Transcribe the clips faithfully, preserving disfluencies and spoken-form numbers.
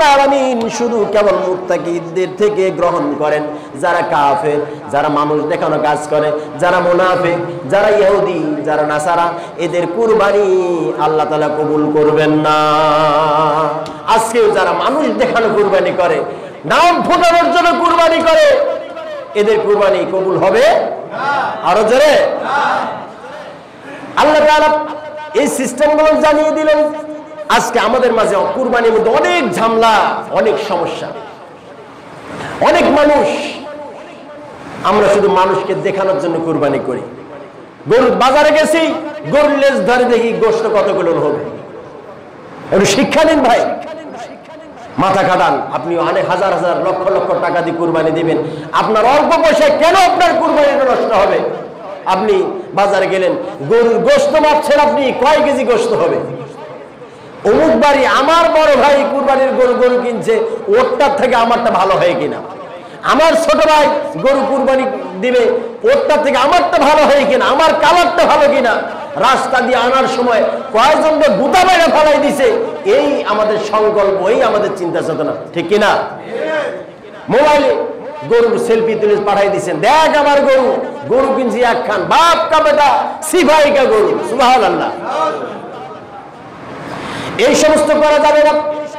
রাব্বুল আলামিন শুধু কেবল মুত্তাকিদের থেকে গ্রহণ করেন। যারা কাফের, যারা মানুষ দেখানো কাজ করে, যারা মুনাফিক, যারা ইহুদি, যারা নাসারা, এদের কুরবানি আল্লাহ তাআলা কবুল করবেন না। আজকে যারা মানুষ দেখানো কুরবানি করে, নাম ফোটানোর জন্য কুরবানি করে, এদের কুরবানি কবুল হবে না। আরো জোরে না। আল্লাহ তাআলা এই সিস্টেমগুলো জানিয়ে দিলেন। আজকে আমাদের মাঝে কুরবানির মধ্যে অনেক ঝামেলা, অনেক সমস্যা, অনেক মানুষ, আমরা শুধু মানুষকে দেখানোর জন্য কুরবানি করি। গরু বাজারে গেছি, গরুর লেজ ধরে দেখি গোশত কতগুলো হবে। একটু শিক্ষা নিন ভাই, মাথা খাটান। আপনি অনেক হাজার হাজার লক্ষ লক্ষ টাকা দিয়ে কুরবানি দিবেন, আপনার অল্প পয়সায় কেন আপনার কুরবানিটা নষ্ট হবে? আপনি বাজারে গেলেন, গরুর গোশত মাপছেন, আপনি কয় কেজি গোশত হবে? অমুক বাড়ি আমার বড় ভাই কুরবানির গরু গরু কিনছে, ওরটার থেকে আমারটা ভালো হয় কিনা। আমার ছোট ভাই গরু কুরবানি দিবে, ওরটার থেকে আমারটা ভালো হয় কিনা, আমার কালারটা ভালো কিনা। রাস্তা দিয়ে আনার সময় কয়েকজনকে গুতা বাইরে ফেলাই দিছে, এই আমাদের সংকল্প, এই আমাদের চিন্তা চেতনা, ঠিক কিনা? মোবাইলে গরুর সেলফি তুলে পাঠাই দিচ্ছেন, দেখ আমার গরু, গরু কিনছি একখান, বাপ কা বেটা সিপাহি কা গরু, সুবহানাল্লাহ। এই সমস্ত করা যাবে না,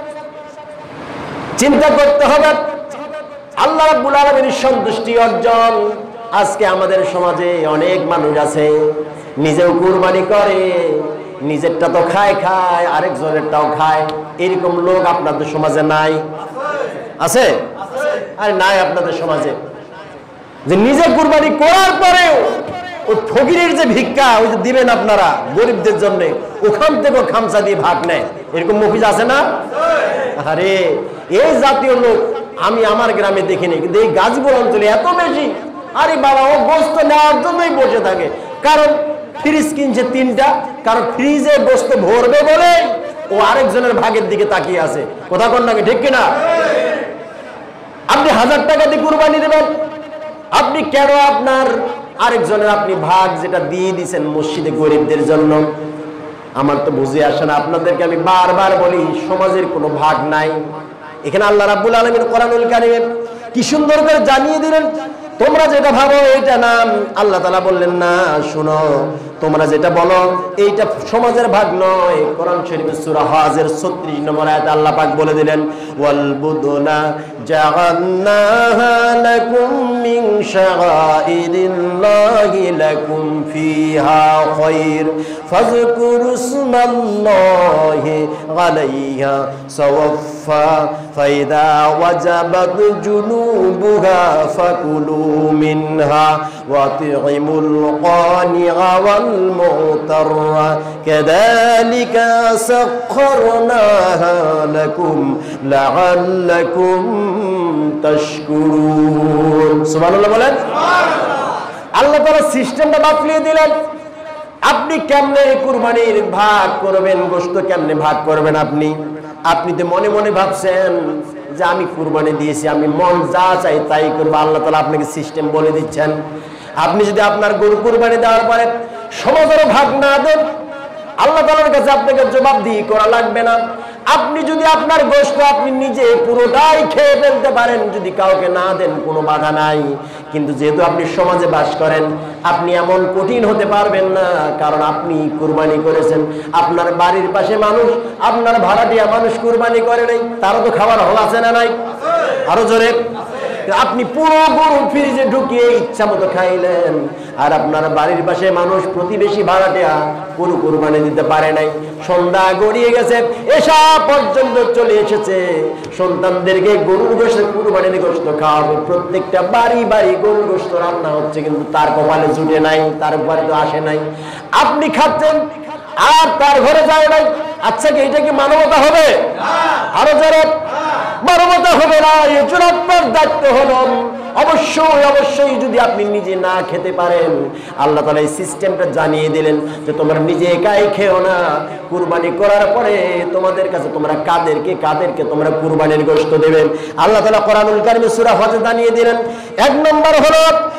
চিন্তা করতে হবে আল্লাহ রাব্বুল আলামিনের সন্তুষ্টি অর্জন। আজকে আমাদের সমাজে অনেক মানুষ আছে নিজেও কুরবানি করে, নিজেরটা তো খায় খায় আরেকজনেরটাও খায়। এরকম লোক আপনাদের সমাজে নাই? আছে? আরে নাই আপনাদের সমাজে, যে নিজে কুরবানি করার পরেও ওই ফকিরের যে ভিক্ষা ওই যে দিবেন আপনারা গরিবদের জন্য, ওখান থেকে খামসা দিয়ে ভাগ নেয়। এরকম মফিজ আছে না? আরে এই জাতীয় লোক আমি আমার গ্রামে দেখিনি, কিন্তু এই গাজীপুর অঞ্চলে এত বেশি। আরে বাবা, ও গোস্ত নেওয়ার জন্যই বসে থাকে। কারণ ফ্রিজ কিনছে তিনটা, কারণ ফ্রিজে গোস্ত ভরবে বলে ও আরেকজনের ভাগের দিকে তাকিয়ে আছে। কথা কোন নাকি, ঠিক কিনা? আপনি হাজার টাকা দিয়ে কুরবানি দেবেন, আপনি কেন আপনার আরেকজনের আপনি ভাগ যেটা দিয়ে দিয়েছেন মসজিদে গরিবদের জন্য? আমার তো বুঝে আসে না। আপনাদেরকে আমি বারবার বলি, সমাজের কোনো ভাগ নাই। এখানে আল্লাহ রাব্বুল আলামিন কোরআনুল কারীমে কি সুন্দর করে জানিয়ে দিলেন, তোমরা যেটা ভাবো এইটা না। আল্লাহ তাআলা বললেন না, শুনো, তোমরা যেটা বলো এইটা সমাজের ভাগ নয়। কোরআন শরীফের সূরা হজের ছত্রিশ নম্বর আয়াতে আল্লাহ পাক বলে দিলেন, ওয়াল বুদুনা জাআলনাহা লাকুম মিন শাআইরিল্লাহি লাকুম ফিহা খায়র ফাযকুরুসমাল্লাহি আলাইহা সাওয়াফা ফাইদা ওয়াজাবাত জুনুবুহা ফাকুলু মিনহা ওয়াতি'মুল কানিআ ওয়াল মু'তাররা কাযালিকা সাখখারনাহা লাকুম লাআল্লাকুম তাশকুরুন। সুবহানাল্লাহ বলেন। আল্লাহ তাআলা সিস্টেমটা বাতলিয়ে দিলেন। আপনি কেমনে কুরবানির ভাগ করবেন, গোশত কেমনে ভাগ করবেন? আপনি আপনি তো মনে মনে ভাবছেন যে আমি কুরবানি দিয়েছি, আমি মন যা চাই তাই করবো। আল্লাহ তাআলা আপনাকে সিস্টেম বলে দিচ্ছেন। আপনি যদি আপনার গরু কুরবানি দেওয়ার পরে সমাজেরও ভাগ না দেন, আল্লাহ তাআলার কাছে আপনাকে জবাবদিহি করা লাগবে না। আপনি যদি আপনার গোশত আপনি নিজে পুরোটাই খেয়ে ফেলতে পারেন, যদি কাউকে না দেন কোনো বাধা নাই। কিন্তু যেহেতু আপনি সমাজে বাস করেন, আপনি এমন কঠিন হতে পারবেন না, কারণ আপনি কুরবানি করেছেন। আপনার বাড়ির পাশে মানুষ, আপনার ভাড়াটিয়া মানুষ কুরবানি করে নাই, তারও তো খাবার হল আছে না নাই? আরো জোরে। আপনি পুরো গরু ফ্রিজে ঢুকিয়ে ইচ্ছা মতো খাইলেন, আর আপনার বাড়ির পাশে মানুষ প্রতিবেশী ভাড়াটিয়া পুরো কুরবানি দিতে পারে নাই। সন্ধ্যা গড়িয়ে গেছে, এসা পর্যন্ত চলে এসেছে, সন্তানদেরকে গরুর গোশত কুরবানির গোশত খাওয়াবে। প্রত্যেকটা বাড়ি বাড়ি গরুর গোশত রান্না হচ্ছে, কিন্তু তার কপালে জুটে নাই, তার ঘরে তো আসে নাই। আপনি খাচ্ছেন আর তার ঘরে যায় নাই। আচ্ছা কি এটা কি মানবতা হবে? আরো যারা মানবতা হবে না। এই জন্য আপনার দায়িত্ব হলো অবশ্যই অবশ্যই যদি আপনি নিজে না খেতে পারেন, আল্লাহ তাআলা এই সিস্টেমটা জানিয়ে দিলেন যে তোমরা নিজে একাই খেও না, কুরবানি করার পরে তোমাদের কাছে তোমরা কাদেরকে কাদেরকে তোমরা কুরবানির গোশত দেবেন। আল্লাহ তাআলা কোরআনুল কারীমে সূরা হজ জানিয়ে দিলেন, এক নম্বর হলো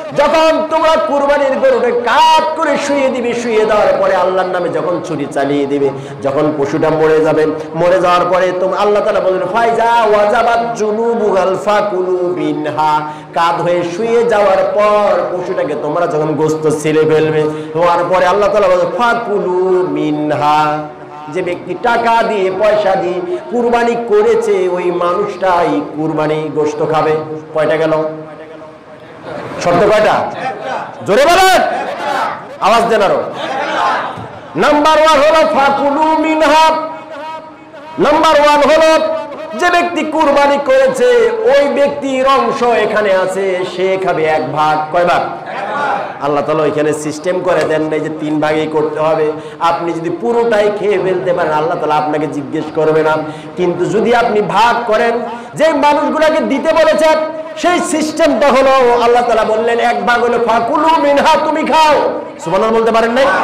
যখন তোমরা কুরবানির গরুকে কাট করে শুয়ে দিবে, শুয়ে দেওয়ার পরে আল্লাহর নামে যখন ছুরি চালিয়ে দিবে, যখন পশুটা মরে যাবে, মরে যাওয়ার পরে তোমরা আল্লাহ তাআলা বলেন ফাইজা ওয়াজাবাত জুনুবুল ফাকুলু বিনহা, কাঁধ হয়ে শুয়ে যাওয়ার পর পশুটাকে তোমরা যখন গোশত ছিলে ফেলবে, হওয়ার পরে আল্লাহ তাআলা বলেন ফাকুলু মিনহা, যে ব্যক্তি টাকা দিয়ে পয়সা দিয়ে কুরবানি করেছে ওই মানুষটাই কুরবানি গোশত খাবে। কয়টা গেল? শর্ত কয়টা? জোরে বলেন, আওয়াজ দেন আরো। নাম্বার ওয়ান হলো ফাকুলু মিনহা। নাম্বার ওয়ান হলো যে ব্যক্তি কুরবানি করেছে ওই ব্যক্তির অংশ এখানে আছে, সে খাবে এক ভাগ। কয় ভাগ? আল্লাহ তাআলা এখানে সিস্টেম করে দেন নাই যে তিন ভাগই করতে হবে। আপনি যদি পুরোটাই খেয়ে ফেলতে পারেন আল্লাহ তাআলা আপনাকে জিজ্ঞেস করবে না, কিন্তু যদি আপনি ভাগ করেন, যে মানুষগুলোকে দিতে বলেছেন সেই সিস্টেমটা হলো আল্লাহ তাআলা বললেন এক ভাগ হলো ফাকুলু মিনহা, তুমি খাও। সুবহানাল্লাহ বলতে পারেন নাই?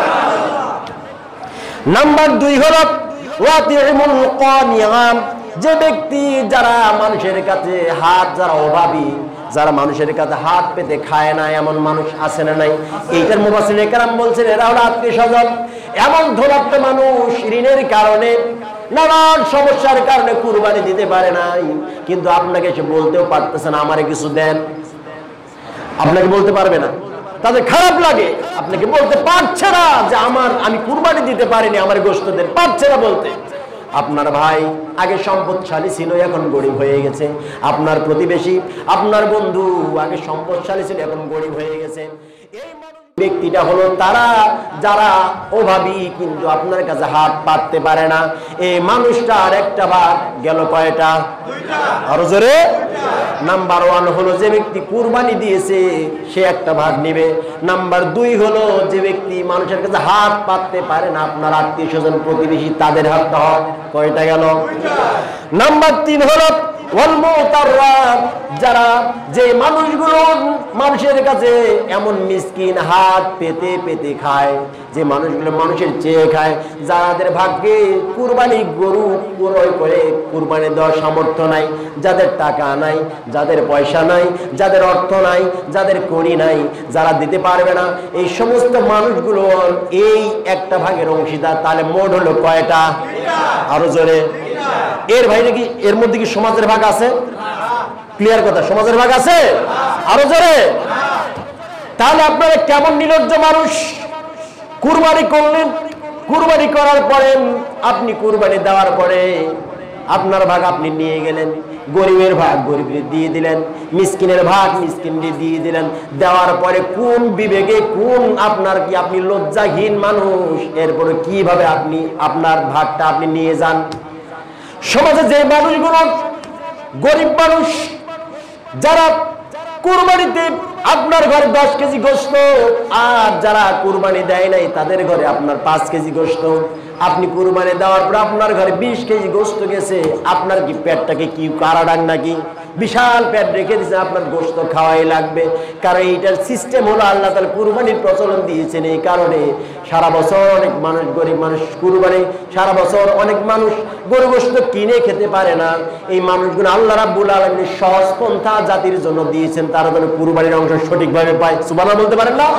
নাম্বার দুই হলো ওয়াতিমুল কানিয়াম, যে ব্যক্তি যারা মানুষের কাছে হাত, যারা অভাবী, যারা মানুষের কাছে হাত পেতে খায় না, এমন মানুষ আছে না নাই? এইটার মুফাসসিরিনে কেরাম বলছেন এরা হলো আত্মীয় স্বজন। এমন ধনাত্ম মানুষ ঋণের কারণে, নানান সমস্যার কারণে কুরবানি দিতে পারে নাই, কিন্তু আপনাকে এসে বলতেও পারতেছে না আমারে কিছু দেন, আপনাকে বলতে পারবে না। তাদের খারাপ লাগে, আপনাকে বলতে পারছে না যে আমার আমি কুরবানি দিতে পারিনি, আমার গোশত দেন, পারছে না বলতে। আপনার ভাই আগে সম্পদশালী ছিল, এখন গরিব হয়ে গেছে। আপনার প্রতিবেশী, আপনার বন্ধু আগে সম্পদশালী ছিল, এখন গরিব হয়ে গেছে। এই ব্যক্তিটা হলো তারা যারা অভাবী কিন্তু আপনার কাছে হাত পাততে পারে না। এই মানুষটার একটা ভাগ গেল কয়টা? আরো জোরে। নাম্বার ওয়ান হলো যে ব্যক্তি কুরবানি দিয়েছে সে একটা ভাগ নেবে। নাম্বার দুই হলো যে ব্যক্তি মানুষের কাছে হাত পাততে পারে না, আপনার আত্মীয় স্বজন প্রতিবেশী, তাদের হাতটা হয় কয়টা গেল? নাম্বার তিন হলো ওয়াল মুতাররা, যারা যে মানুষগুলো মানুষের কাছে এমন মিসকিন হাত পেতে পেতে খায়, যে মানুষগুলো মানুষের চেয়ে খায়, যাদের ভাগ্যে কুরবানি গরু ক্রয় করে কুরবানি দেওয়ার সামর্থ্য নাই, যাদের টাকা নাই, যাদের পয়সা নাই, যাদের অর্থ নাই, যাদের কড়ি নাই, যারা দিতে পারবে না, এই সমস্ত মানুষগুলো এই একটা ভাগের অংশীদার। তাহলে মোট হলো কয়টা? আরো জোরে। এর বাইরে কি এর মধ্যে কি সমাজের ভাগ আছে? ক্লিয়ার কথা, সমাজের ভাগ আছে? আরো জোরে। তাহলে আপনারা কেমন নির্লজ্জ মানুষ! কুরবানি করলেন, কুরবানি করার পরে আপনি কুরবানি দেওয়ার পরে আপনার ভাগ আপনি নিয়ে গেলেন, গরিবের ভাগ গরিবের দিয়ে দিলেন, মিসকিনের ভাগ মিসকিনকে দিয়ে দিলেন। দেওয়ার পরে কোন বিবেকে, কোন আপনার কি আপনি লজ্জাহীন মানুষ, এরপরে কিভাবে আপনি আপনার ভাগটা আপনি নিয়ে যান? সমাজে যে মানুষগুলো গরিব মানুষ, যারা কুরবানিতে আপনার ঘরে দশ কেজি গোশত, আর যারা কুরবানি দেয় নাই তাদের ঘরে আপনার পাঁচ কেজি গোশত, আপনি কুরবানি দেওয়ার পর আপনার ঘরে বিশ কেজি গোশত গেছে, আপনার কি পেটটাকে কি কারাডাং নাকি? বিশাল পেট রেখে দিয়েছে, আপনার গোশত খাওয়াই লাগবে। কারণ এইটার সিস্টেম হলো আল্লাহ তাআলা কুরবানির প্রচলন দিয়েছেন। এই কারণে সারা বছর অনেক মানুষ, গরিব মানুষ কুরবানি, সারা বছর অনেক মানুষ গরু গোশত কিনে খেতে পারে না। এই মানুষগুলো আল্লাহ রাব্বুল আলামিন সহজ পন্থা জাতির জন্য দিয়েছেন, তারা যেন কুরবানির অংশ সঠিকভাবে পায়। সুবহানাল্লাহ বলতে পারেন না?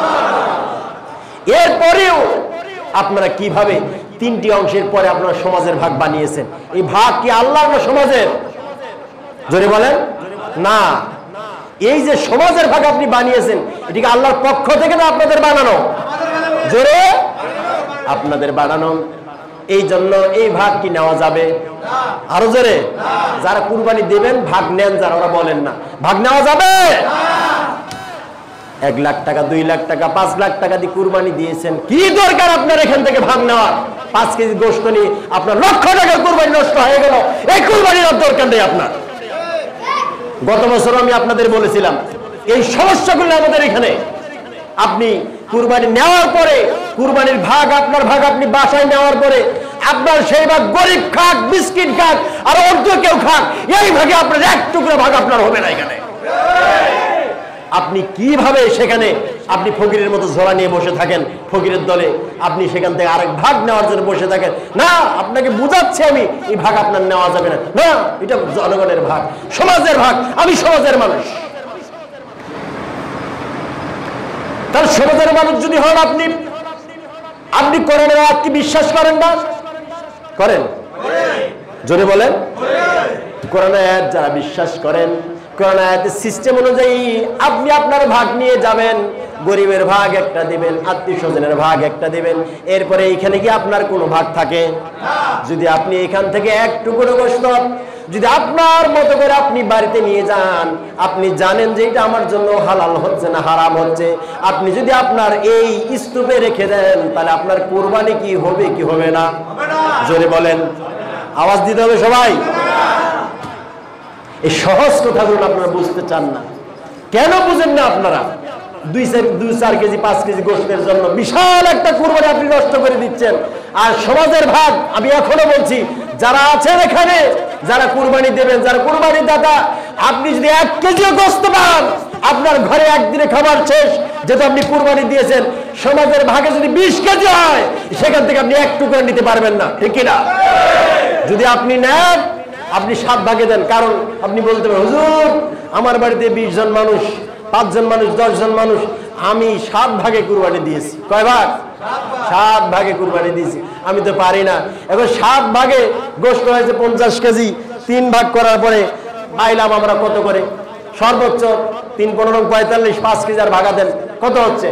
এরপরেও আপনারা কিভাবে তিনটি অংশের পরে আপনারা সমাজের ভাগ বানিয়েছেন? এই ভাগ কি আল্লাহর না সমাজের? জোরে বলেন না। এই যে সমাজের ভাগ আপনি বানিয়েছেন, এটিকে আল্লাহর পক্ষ থেকে না আপনাদের বানানো? জোরে। আপনাদের বানানো। এই জন্য এই ভাগ কি নেওয়া যাবে? আরো জোরে। যারা কুরবানি দেবেন ভাগ নেন, যারা ওরা বলেন না ভাগ নেওয়া যাবে। এক লাখ টাকা, দুই লাখ টাকা, পাঁচ লাখ টাকা দিয়ে কুরবানি দিয়েছেন, কি দরকার আপনার এখান থেকে ভাগ নেওয়ার? পাঁচ কেজি গোশত নিয়ে আপনার লক্ষ টাকার কুরবানি নষ্ট হয়ে গেল, এই কুরবানির দরকার নেই আপনার। গত বছর আমি আপনাদের বলেছিলাম এই সমস্যাগুলো আমাদের এখানে। আপনি কুরবানি নেওয়ার পরে কুরবানির ভাগ, আপনার ভাগ আপনি বাসায় নেওয়ার পরে আপনার সেই ভাগ গরিব খাক, বিস্কিট খাক, আর অর্ধ কেউ খাক, এই ভাগে আপনার এক টুকরো ভাগ আপনার হবে না এখানে। আপনি কিভাবে সেখানে আপনি ফকিরের মতো ঝোলা নিয়ে বসে থাকেন, ফকিরের দলে আপনি সেখান থেকে আরেক ভাগ নেওয়ার জন্য বসে থাকেন? না, আপনাকে বুঝাচ্ছি আমি, এই ভাগ আপনার নেওয়া যাবে না। না, এটা জনগণের ভাগ, সমাজের ভাগ, আমি সমাজের মানুষ। তার সমাজের মানুষ যদি হন আপনি, আপনি কোরআনের আয়াত কি বিশ্বাস করেন না? করেন? জোরে বলেন। কোরআনের আয়াত যারা বিশ্বাস করেন, কোরআনের আয়াতের সিস্টেম অনুযায়ী আপনি আপনার ভাগ নিয়ে যাবেন, গরিবের ভাগ একটা দিবেন, আত্মীয় স্বজনের ভাগ একটা দিবেন, এরপরে এইখানে কি আপনার কোনো ভাগ থাকে? যদি আপনি এখান থেকে এক টুকরো গোশত যদি আপনার মতো করে আপনি বাড়িতে নিয়ে যান, আপনি জানেন যে এটা আমার জন্য হালাল হচ্ছে না হারাম হচ্ছে, আপনি যদি আপনার এই স্তূপে রেখে দেন, তাহলে আপনার কুরবানি কি হবে কি হবে না? জোরে বলেন, আওয়াজ দিতে হবে সবাই। এই সহজ কথাগুলো আপনারা বুঝতে চান না, কেন বুঝেন না আপনারা? দুই চার দুই চার কেজি পাঁচ কেজি গোশতের জন্য বিশাল একটা কুরবানি আপনি নষ্ট করে দিচ্ছেন। আর সমাজের ভাগ আমি এখনো বলছি, যারা আছেন এখানে, যারা কুরবানি দেবেন, যারা কুরবানি দাতা, আপনি যদি এক কেজিও গোশত পান, আপনার ঘরে একদিনে খাবার শেষ, যেটা আপনি কুরবানি দিয়েছেন। সমাজের ভাগে যদি বিশ কেজি হয়, সেখান থেকে আপনি এক টুকরো নিতে পারবেন না, ঠিক কিনা? যদি আপনি নেন, আপনি সাত ভাগে দেন। কারণ আপনি বলতে পারেন, হুজুর আমার বাড়িতে বিশ জন মানুষ, পাঁচজন মানুষ, দশ জন মানুষ, আমি সাত ভাগে কুরবানি দিয়েছি। কয় ভাগ? সাত ভাগে কুরবানি দিয়েছি, আমি তো পারি না। এখন সাত ভাগে গোশত হয়েছে পঞ্চাশ কেজি, তিন ভাগ করার পরে পাইলাম আমরা কত করে? সর্বোচ্চ তিন পনেরো পঁয়তাল্লিশ, পাঁচ কেজি আর ভাগা দেন, কত হচ্ছে?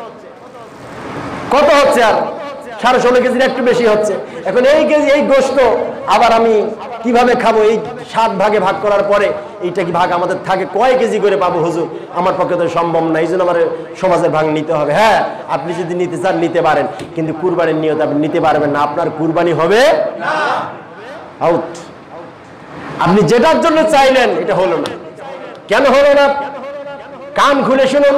কত হচ্ছে? আর সাড়ে ষোলো কেজির একটু বেশি হচ্ছে। এখন এই কেজি এই গোশত আবার আমি কিভাবে খাবো? এই সাত ভাগে ভাগ করার পরে এইটা কি ভাগ আমাদের থাকে? কয় কেজি করে পাবো হুজুর? আমার পক্ষে তো সম্ভব না, এই জন্য আমার সমাজের ভাগ নিতে হবে। হ্যাঁ, আপনি যদি নিতে চান নিতে পারেন, কিন্তু কুরবানির নিয়ত আপনি নিতে পারবেন না, আপনার কুরবানি হবে আউট। আপনি যেটার জন্য চাইলেন এটা হলো না। কেন হলো না? কান খুলে শুনুন,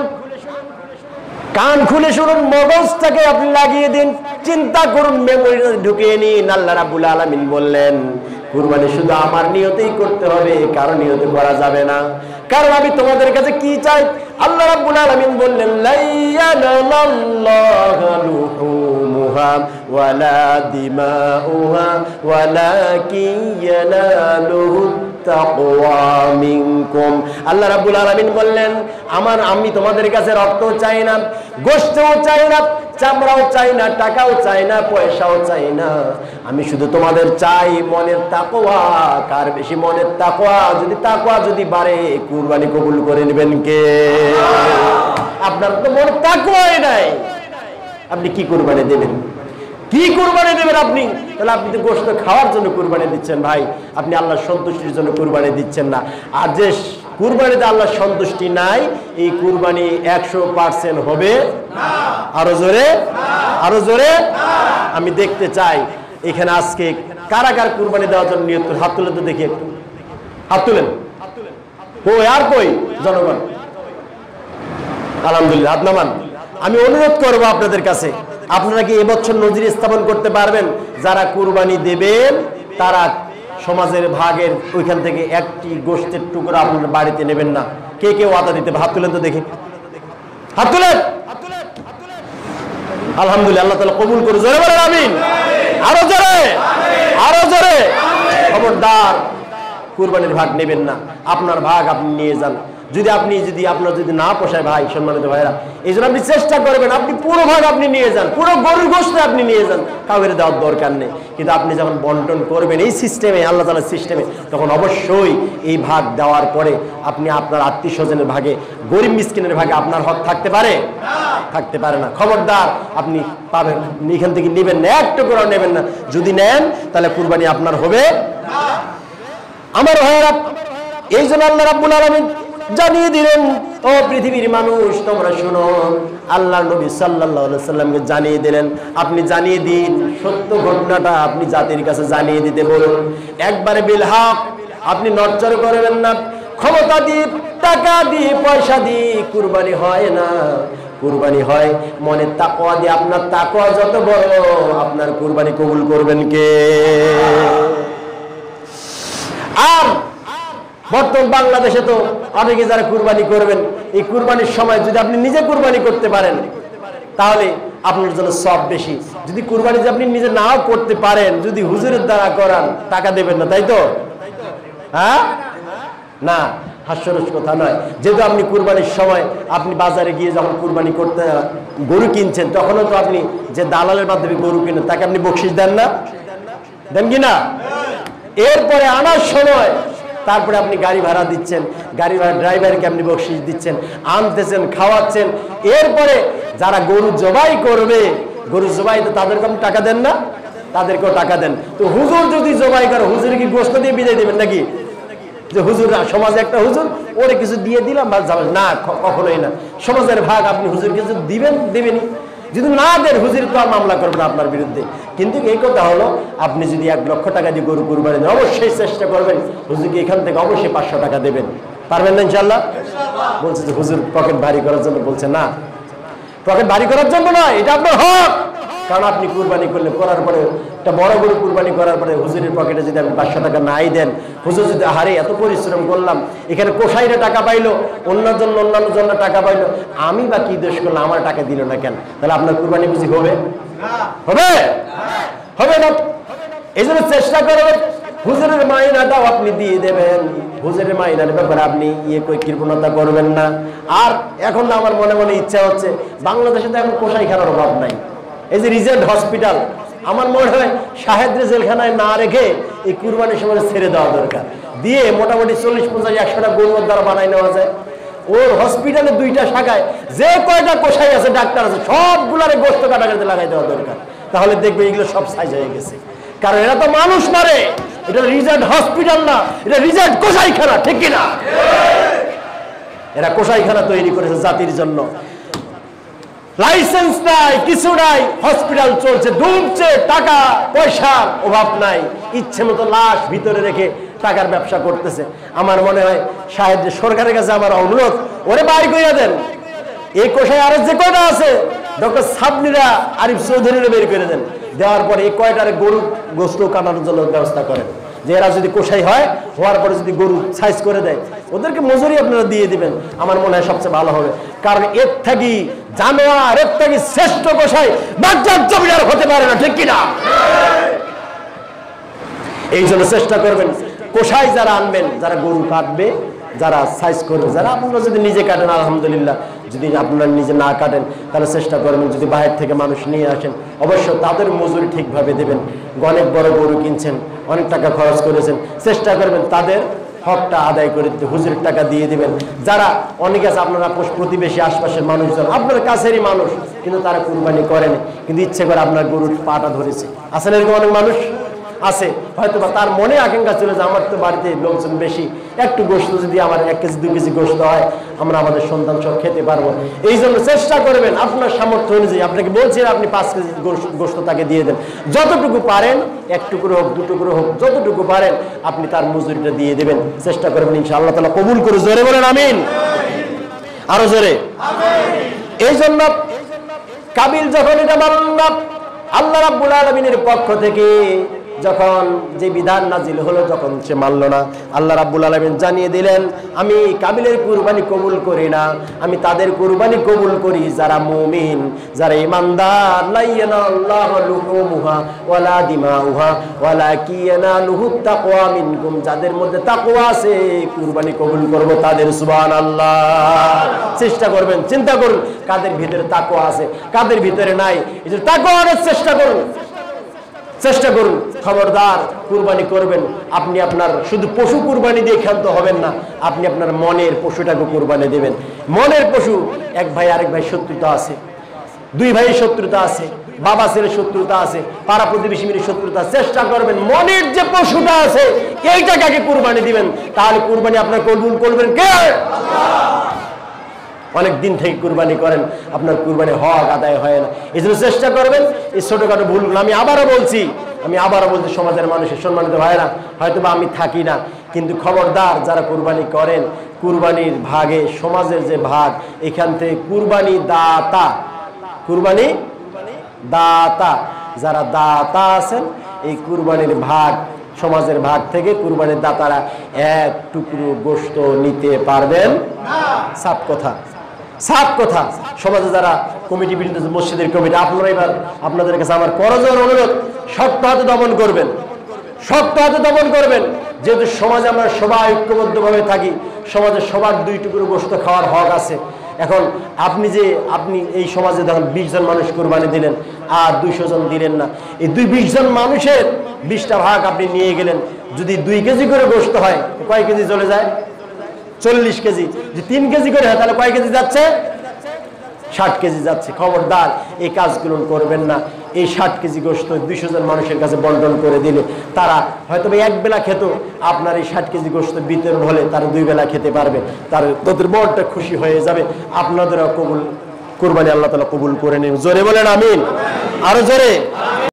কান খুলে শুনুন, মগজটাকে আপনি লাগিয়ে দিন, চিন্তা করুন, মেমোরিতে ঢুকিয়ে নিন। আল্লাহ রাব্বুল আলামিন বললেন, কুরবানি শুধু আমার নিয়তেই করতে হবে, কারো নিয়তে করা যাবে না। কারণ আমি তোমাদের কাছে কি চাই? আল্লাহ রাব্বুল আলামিন বললেন, লা ইয়ানাল্লাহু লুহুমুহা ওয়ালা দিমাউহা ওয়ালাকিন ইয়ানালুহু তাকওয়া মিনকুম। আল্লাহ রাব্বুল আলামিন বললেন, আমার আমি তোমাদের কাছে রক্তও চাই না, গোশতও চাই না, চামড়াও চাই না, টাকাও চাই না, পয়সাও চাই না, আমি শুধু তোমাদের চাই মনের তাকওয়া। কার বেশি মনের তাকওয়া? যদি তাকওয়া যদি বাড়ে, কুরবানি কবুল করে নেবেন কে? আপনার তো মনের তাকওয়াই নাই, আপনি কি কুরবানি দেবেন? কি কুরবানি দেবেন আপনি? তাহলে আপনি তো গোশত খাওয়ার জন্য কুরবানি দিচ্ছেন ভাই, আপনি আল্লাহর সন্তুষ্টির জন্য কুরবানি দিচ্ছেন না। আর যে কুরবানিতে আল্লাহর সন্তুষ্টি নাই, এই কুরবানি একশো পার্সেন্ট হবে না। আরো জোরে, আরো জোরে। আমি দেখতে চাই এখানে আজকে কারা কার কুরবানি দেওয়ার জন্য নিয়ত করে? হাত তুলে তো দেখি, একটু হাত তুলেন। কই আর কই জনগণ? আলহামদুলিল্লাহ, হাত নামান। আমি অনুরোধ করবো আপনাদের কাছে, আপনারা কি এবছর নজির স্থাপন করতে পারবেন? যারা কুরবানি দেবেন তারা সমাজের ভাগের ওইখান থেকে একটি গোশতের টুকরা আপনার বাড়িতে নেবেন না। কে কে ওয়াদা দিতে? হাত তুলেন তো দেখি, হাত তুলেন। আলহামদুলিল্লাহ, আল্লাহ তাআলা কবুল করুন। জোরে বলেন আমিন। আরো জোরে, আরো জোরে। খবরদার কুরবানির ভাগ নেবেন না, আপনার ভাগ আপনি নিয়ে যান। যদি আপনি যদি আপনার যদি না পোষায় ভাই, সম্মানিত ভাইরা, এই জন্য আপনি চেষ্টা করবেন আপনি পুরো ভাগ আপনি নিয়ে যান, পুরো গরুর গোশত আপনি নিয়ে যান, কাউকে দেওয়ার দরকার নেই। কিন্তু আপনি যখন বন্টন করবেন এই সিস্টেমে, আল্লাহ তাআলার সিস্টেমে, তখন অবশ্যই এই ভাগ দেওয়ার পরে আপনি আপনার আত্মীয় স্বজনের ভাগে, গরিব মিসকিনের ভাগে আপনার হক থাকতে পারে? থাকতে পারে না। খবরদার আপনি পাবেন, এখান থেকে নেবেন না, একটু করে নেবেন না। যদি নেন তাহলে কুরবানি আপনার হবে না। আমার ভাইরা, এই জন্য আল্লাহ রাব্বুল আলামিন জানিয়ে দিলেন, ও পৃথিবীর মানুষ তোমরা শুনো। আল্লাহ নবী সাল্লাল্লাহু আলাইহি সাল্লামকে জানিয়ে দিলেন, আপনি জানিয়ে দিন, সত্য ঘটনাটা আপনি জাতির কাছে জানিয়ে দিতে বলুন। একবারে বিল হক, আপনি নড়চড় করবেন না। ক্ষমতা দিয়ে, টাকা দিয়ে, পয়সা দিয়ে কুরবানি হয় না, কুরবানি হয় মনের তাকওয়া দিয়ে। আপনার তাকওয়া যত বড়, আপনার কুরবানি কবুল করবেন কে? আর বর্তমান বাংলাদেশে তো অনেকে যারা কুরবানি করবেন, এই কুরবানির সময় যদি আপনি নিজে কুরবানি করতে পারেন তাহলে আপনার জন্য সব বেশি। যদি কুরবানি যে আপনি নিজে নাও করতে পারেন, যদি হুজুরের দ্বারা করান, টাকা দেবেন না, তাই তো? হ্যাঁ না, হাস্যরস কথা নয়। যেহেতু আপনি কুরবানির সময় আপনি বাজারে গিয়ে যখন কুরবানি করতে গরু কিনছেন, তখনও তো আপনি যে দালালের মাধ্যমে গরু কিনেন তাকে আপনি বকশিশ দেন না? দেন কি না? এরপরে আনার সময় তারপরে আপনি গাড়ি ভাড়া দিচ্ছেন, গাড়ি ভাড়া ড্রাইভারকে আপনি বকশিশ দিচ্ছেন, আনতেছেন, খাওয়াচ্ছেন। এরপরে যারা গরু জবাই করবে, গরু জবাই তো তাদেরকে আপনি টাকা দেন না? তাদেরকেও টাকা দেন। তো হুজুর যদি জবাই করে, হুজুরে কি গোশত দিয়ে বিদায় দেবেন নাকি? যে হুজুর, সমাজে একটা হুজুর, ওরে কিছু দিয়ে দিলাম বা যাবেন না, কখনোই না। সমাজের ভাগ আপনি হুজুরকে কিছু দিবেন, দিবেনি। যদি না দেন, হুজুর তো আর মামলা করবেন আপনার বিরুদ্ধে। কিন্তু এই কথা হলো, আপনি যদি এক লক্ষ টাকা দিয়ে গরু কুরবানি দেন, অবশ্যই চেষ্টা করবেন হুজুরকে এখান থেকে অবশ্যই পাঁচশো টাকা দেবেন। পারবেন না ইনশাল্লাহ? বলছে যে হুজুর পকেট ভারী করার জন্য। বলছে না, পকেট ভারী করার জন্য নয়, এটা আপনার হক। কারণ আপনি কুরবানি করলে, করার পরে একটা বড় গরু কুরবানি করার পরে হুজুরের পকেটে যদি আপনি পাঁচশো টাকা নাই দেন, হুজুর যদি হারে এত পরিশ্রম করলাম, এখানে কোষাইরা টাকা পাইলো, অন্যের জন্য অন্যান্য জন্য টাকা পাইলো, আমি বা কি দোষ করলাম, আমার টাকা দিল না কেন? তাহলে আপনার কুরবানি বুঝি হবে? হবে? হবে না। এই জন্য চেষ্টা করবেন হুজুরের মাইনাটাও আপনি দিয়ে দেবেন। হুজুরের মাইনার ব্যাপারে আপনি ইয়ে কই কৃপণতা করবেন না। আর এখন না আমার মনে মনে ইচ্ছা হচ্ছে, বাংলাদেশে তো এখন কোষাইখানার অভাব নাই। এই যে রিজেন্ট হসপিটাল, আমার মনে হয় শাহেদরে জেলখানায় না রেখে এই কুরবানির সময় ছেড়ে দেওয়া দরকার। দিয়ে মোটামুটি চল্লিশ পঞ্চাশ একশোটা গরুর দ্বারা বানাই নেওয়া যায়। ওর হসপিটালে দুইটা শাখায় যে কয়টা কোষাই আছে, ডাক্তার আছে, সবগুলারে গোস্ত কাটাকাটি লাগাই দেওয়া দরকার। তাহলে দেখবে এগুলো সব সাইজ হয়ে গেছে। কারণ এরা তো মানুষ মারে, এটা রিজেন্ট হসপিটাল না, এটা রিজেন্ট কোষাইখানা, ঠিক কিনা? এরা কোষাইখানা তৈরি করেছে জাতির জন্য। লাইসেন্স নাই, কিছু নাই, হসপিটাল চলছে, ডুবছে, টাকা পয়সার অভাব নাই, ইচ্ছে মতো লাশ ভিতরে রেখে টাকার ব্যবসা করতেছে। আমার মনে হয় সাহেব, সরকারের কাছে আমার অনুরোধ, ওরে বাইর কইরা দেন। এই কোষায় আরো যে কয়টা আছে, ডক্টর সাবনিরা, আরিফ চৌধুরীরা বের করে দেন। দেওয়ার পরে এই কয়টারে গরু গোস্ত কাটানোর জন্য ব্যবস্থা করেন। যে এরা যদি কোষাই হয়, হওয়ার পরে যদি গরু সাইজ করে দেয়, ওদেরকে মজুরি আপনারা দিয়ে দিবেন। আমার মনে হয় সবচেয়ে ভালো হবে। কারণ এর থাকি জানোয়ার, এর থাকি শ্রেষ্ঠ কোষাই বাগদাদ জমিদার হতে পারে না, ঠিক কিনা? এই জন্য চেষ্টা করবেন, কোষাই যারা আনবেন, যারা গরু কাটবে, যারা সাইজ করবে, যারা আপনারা যদি নিজে কাটেন আলহামদুলিল্লাহ, যদি আপনারা নিজে না কাটেন তাহলে চেষ্টা করবেন যদি বাইরে থেকে মানুষ নিয়ে আসেন, অবশ্য তাদের মজুরি ঠিকভাবে দেবেন। অনেক বড় গরু কিনছেন, অনেক টাকা খরচ করেছেন, চেষ্টা করবেন তাদের হকটা আদায় করে দিতে, হুজুরের টাকা দিয়ে দিবেন। যারা অনেকে আছে আপনারা প্রতিবেশী, আশপাশের মানুষজন, আপনার কাছেরই মানুষ, কিন্তু তারা কুরবানি করেন, কিন্তু ইচ্ছে করে আপনার গরুর পাটা ধরেছে। আসলে এরকম অনেক মানুষ আছে, হয়তো বা তার মনে আকাঙ্ক্ষা ছিল যে আমার তো বাড়িতে লোকজন বেশি, একটু গোশত যদি আমার এক কেজি দুই কেজি গোশত হয়, আমরা আমাদের সন্তান সব খেতে পারবো। এই জন্য চেষ্টা করবেন আপনার সামর্থ্য অনুযায়ী। আপনাকে বলছি আপনি পাঁচ কেজি গোশত তাকে দিয়ে দেন, যতটুকু পারেন, এক টুকরো হোক, দু টুকরো হোক, যতটুকু পারেন আপনি তার মজুরিটা দিয়ে দেবেন। চেষ্টা করবেন, ইনশাআল্লাহ তাআলা কবুল করে। জোরে বলেন আমিন, আরো জোরে। এই জন্য কাবিল যখন এটা মানল না, আল্লাহ রাব্বুল আলামিনের পক্ষ থেকে যখন যে বিধান নাজিল হলো, যখন সে মানল না, আল্লাহ রাব্বুল আলামিন জানিয়ে দিলেন, আমি কাবিলের কুরবানি কবুল করি না, আমি তাদের কুরবানি কবুল করি যারা মুমিন, যারা ঈমানদার। লা ইয়ানাল্লাহু লুহুমুহা ওয়ালা দিমাউহা ওয়ালাকিন ইয়ানালুহু তাকওয়া মিনকুম, যাদের মধ্যে তাকওয়া আছে কুরবানি কবুল করব তাদের। সুবহানাল্লাহ। চেষ্টা করবেন, চিন্তা করুন কাদের ভিতরে তাকওয়া আছে, কাদের ভিতরে নাই। এই যে তাকওয়ার চেষ্টা করুন, চেষ্টা করুন। খবরদার, কুরবানি করবেন আপনি আপনার শুধু পশু কুরবানি দিয়ে ক্ষান্ত হবেন না, আপনি আপনার মনের পশুটাকে কুরবানি দেবেন। মনের পশু, এক ভাই আরেক ভাই শত্রুতা আছে, দুই ভাইয়ের শত্রুতা আছে, বাবা ছেলের শত্রুতা আছে, পাড়া প্রতিবেশী মিলে শত্রুতা। চেষ্টা করবেন মনের যে পশুটা আছে এইটাকে কুরবানি দিবেন, তাহলে কুরবানি আপনার কবুল করবেন কে? আল্লাহ। অনেক দিন থেকে কুরবানি করেন, আপনার কুরবানি হক আদায় হয় না। এই জন্য চেষ্টা করবেন এই ছোটখাটো ভুলগুলো। আমি আবারও বলছি, আমি আবারও বলছি সমাজের মানুষের সম্মানিত ভাইরা, হয়তো বা আমি থাকি না, কিন্তু খবরদার যারা কুরবানি করেন, কুরবানির ভাগে সমাজের যে ভাগ, এখান থেকে কুরবানি দাতা, কুরবানি দাতা, যারা দাতা আছেন, এই কুরবানির ভাগ, সমাজের ভাগ থেকে কুরবানির দাতারা এক টুকরো গোশত নিতে পারবেন না। সাফ কথা, সাফ কথা। সমাজে যারা কমিটি বিরুদ্ধে, মসজিদের কমিটি, আপনারা এবার আপনাদের কাছে আমার করজোর অনুরোধ, সত্য হাতে দমন করবেন, শক্ত হাতে দমন করবেন। যেহেতু সমাজে আমরা সবাই ঐক্যবদ্ধভাবে থাকি, সমাজে সবার দুই টুকরো গোশত খাওয়ার হক আছে। এখন আপনি যে আপনি এই সমাজে দেখেন বিশ জন মানুষ কুরবানি দিলেন আর দুইশো জন দিলেন না, এই দুই বিশ জন মানুষের বিশটা ভাগ আপনি নিয়ে গেলেন। যদি দুই কেজি করে গোশত হয় কয় কেজি চলে যায়? চল্লিশ কেজি। যে তিন কেজি করে হয় তাহলে কয় কেজি যাচ্ছে? ষাট কেজি যাচ্ছে। খবরদার এই কাজগুলো করবেন না। এই ষাট কেজি গোশত দুইশো জন মানুষের কাছে বন্টন করে দিলে তারা হয়তো এক বেলা খেত, আপনার এই ষাট কেজি গোশত বিতরণ হলে তারা দুই বেলা খেতে পারবে, তার তাদের মনটা খুশি হয়ে যাবে। আপনাদেরও কবুল কুরবানি আল্লাহ তাআলা কবুল করে নিন। জোরে বলেন আমিন, আরো জোরে।